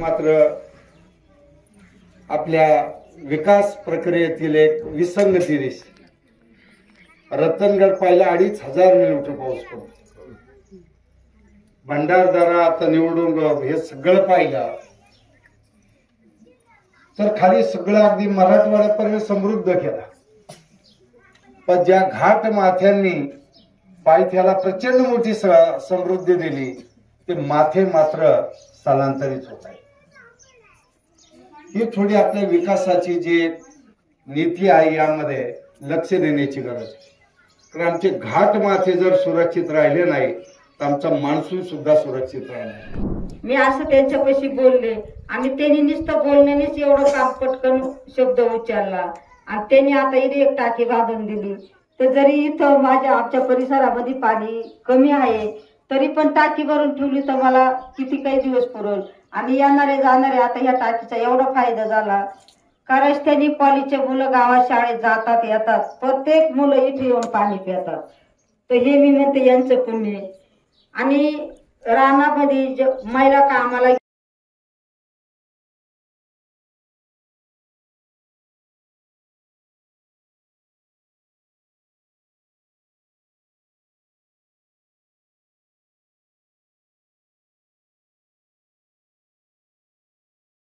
मात्र आपल्या विकास प्रक्रियेतील एक विसंगती दिसते. रतनगड पाहिला 2500 मिलीमीटर पाऊस पडतो. भंडारदरा आता निवडून हे सगळं पाहिलं तर खाली सगळं अगदी मराठवाड्यापर्यंत समृद्ध केला. पण ज्या घाट माथ्यांनी पायथ्याला प्रचंड मोठी समृद्धी दिली ते माथे मात्र स्थलांतरित होत आहे. ही थोडी आपल्या विकासाची जी नीती आहे यामध्ये लक्ष देण्याची गरज आहे. कारण आमचे घाट माथे जर सुरक्षित राहिले नाही तर आमचा मान्सून सुद्धा सुरक्षित राहणार. मी असं त्यांच्यापाशी बोलले आणि त्यांनी नुसतं बोलण्यानेच एवढं काम पटकन शब्द उच्चारला आणि त्यांनी आता इथे एक टाकी बांधून दिली. तर जरी इथं आमच्या परिसरामध्ये पाणी कमी आहे तरी पण टाकी भरून ठेवली तर मला किती काही दिवस पुरेल. आणि येणारे जाणारे आता ह्या टाकीचा एवढा फायदा झाला का रस्त्याने कॉलेजचे मुलं गावात शाळेत जातात येतात, प्रत्येक मुलं इथे येऊन पाणी पितात. तर हे मी म्हणते यांचं पुण्य. आणि रानामध्ये महिला कामाला